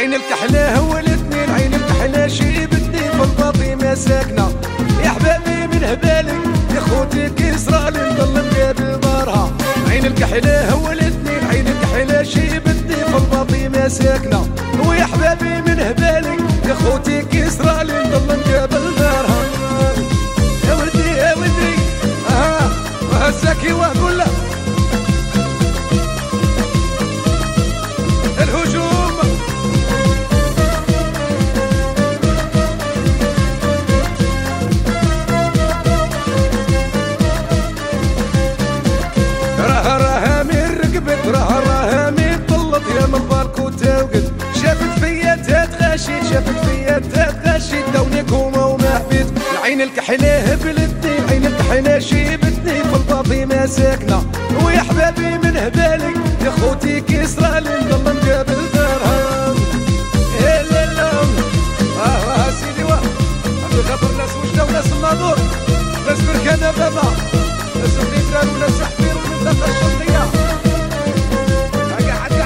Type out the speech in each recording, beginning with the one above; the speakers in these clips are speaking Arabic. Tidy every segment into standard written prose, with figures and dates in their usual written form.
العين الكحلة هو الاثنين، عين الكحلة شيبتني في الباطي ما ساكنة. يا حبابي من هبالك يا خوتي كيسرالي نضل مقابل دارها. عين الكحلة هو الاثنين، عين الكحلة شيبتني في الباطي ما ساكنة. ويا حبابي من هبالك يا خوتي كيسرالي نضل مقابل دارها. يا ولدي يا ولدي وهزاكي واقول لك الهجوم. راها من ركبت، راها من طلت يا من بالك وتوقد. شافت فيا تتغشيت، شافت فيا تتغشيت دونيك وما حبيت. العين الكحلة بلدني، العين الكحلة شيبتني في الباطي ما ساكنة. ويا حبابي من هبالك يا خوتي كيسرالي نضل مقابل دارها. يا لالا سيدي عبد الغفور ناس وجدة وناس الناظور، ناس بركانة بابا، ناس النيتران وناس حفير وناس الشرطية. قعد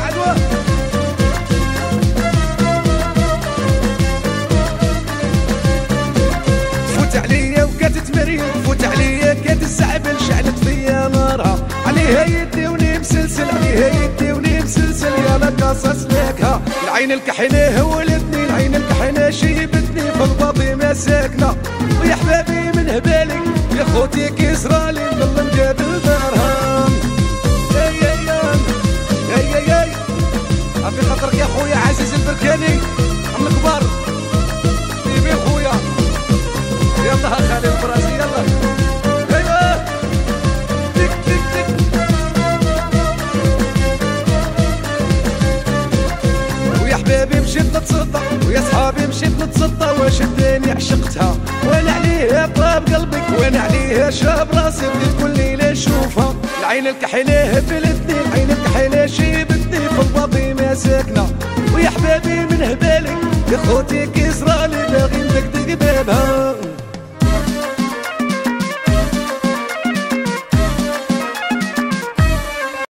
تفوت عليا وكانت مريض، تفوت عليا كانت الزعبل شعلت فيا نارها. عليها يديوني مسلسل، عليها يديوني مسلسل يا لك قصص لكها. العين الكحلة هو الاثنين، العين الكحلة شيبتني في الباطي ما ساكنة. ويا حبابي من هبالك يا خوتي كيسرالي نضل مقابل دارها. ياي عافي خاطرك يا خويا عزيز البركاني عم الكبار بيبي خويا. يلا خالي الفراسي يلا. ايوا تك تك تك. ويا حبابي مشيت نتسطى، ويا صحابي مشيت نتسطى، واش الدنيا عشقتها وانا عليها طاب قلبك، وانا عليها شاب راسي بديت كل ليله نشوفها. العين الكحلة بلدني، العين الكحلة شيبتني في الباطي ما ساكنة. ويا حبابي من هبالك يا خوتي كيسرالي باغي